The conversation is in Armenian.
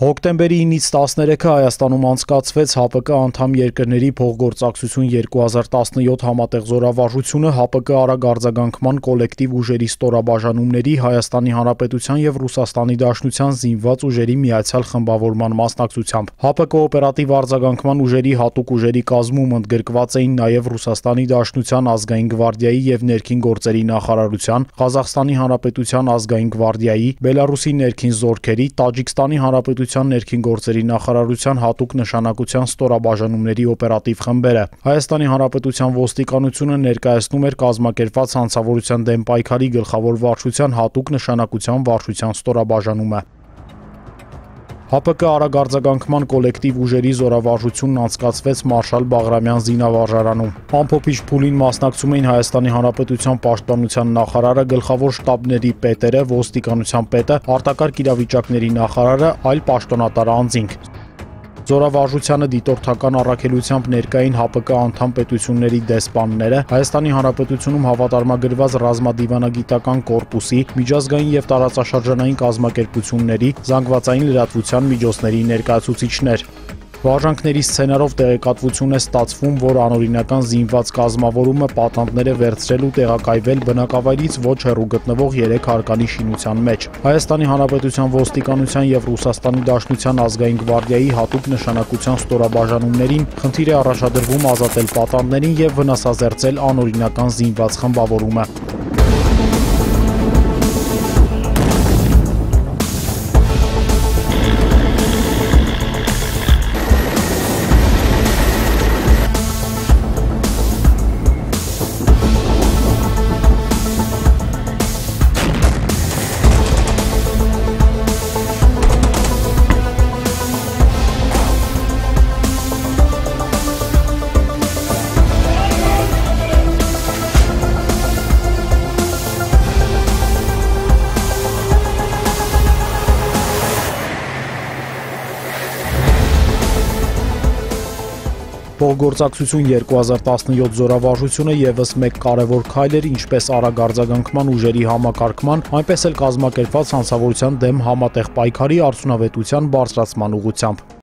Հոկտեմբերի 9-ից 13-ը Հայաստանում անցկացվեց ՀԱՊԿ անդամ երկրների փոխգործակցություն 2017 համատեղ զորավարժությունը ՀԱՊԿ արագ արձագանքման կոլեկտիվ ուժերի ստորաբաժանումների Հայաստանի Հանրապետության և Ռուսաստանի Դաշնության զինված ուժերի միացյալ խմբավորման մասնակցությամբ։ ՀԱՊԿ օպերատիվ արձագանքման ուժերի հատուկ ուժերի կազմում ընդգրկված էին նաև Ռուսաստանի Դաշնության ազգային գվարդիայի և ներքին գործերի նախարարության, Ղազախստանի Հանրապետության ազգային գվարդիայի, Բելարուսի ներքին զորքերի, Տաջիկստանի Հանրապետության ներքին գործերի նախարարության հատուկ նշանակության ստորաբաժանումների օպերատիվ խմբերը։ Հայաստանի Հանրապետության ոստիկանությունը ներկայացնում էր կազմակերպված հանցավորության դեմ պայքարի գլխավոր վարչության հատուկ նշանակության վարչության ստորաբաժանումը։ ՀԱՊԿ արագ արձագանքման կոլեկտիվ ուժերի զորավարժությունն անցկացվեց Մարշալ Բաղրամյան զինավարժարանում։ Ամփոփիչ փուլին մասնակցում էին Հայաստանի Հանրապետության պաշտպանության նախարարը, գլխավոր շտաբների պետերը, ոստիկանության պետը, արտակարգ իրավիճակների նախարարը, այլ պաշտոնատար անձինք։ Զորավարժությանը դիտորդական առաքելությամբ ներկա էին ՀԱՊԿ անդամ պետությունների դեսպանները, Հայաստանի Հանրապետությունում հավատարմագրված ռազմադիվանագիտական կորպուսի, միջազգային և տարածաշրջանային կազմակերպությունների, զանգվածային լրատվության միջոցների ներկայացուցիչներ։ Վարժանքների սցենարով տեղեկատվություն է ստացվում, որ անօրինական զինված կազմավորումը պատանդներ է վերցրել ու տեղակայվել բնակավայրից ոչ հեռու գտնվող 3 հարկանի շինության մեջ։ Հայաստանի Հանրապետության ոստիկանության և Ռուսաստանի Դաշնության ազգային գվարդիայի հատուկ նշանակության ստորաբաժանումներին խնդիր է առաջադրվում ազատել պատանդներին և վնասազերծել անօրինական զինված խմբավորումը։ Փոխգործակցություն 2017 զորավարժությունը ևս մեկ կարևոր քայլ էր ինչպես արագ արձագանքման ուժերի համակարգման, այնպես էլ կազմակերպված հանցավորության դեմ համատեղ պայքարի արդյունավետության բարձրացման ուղղությամբ։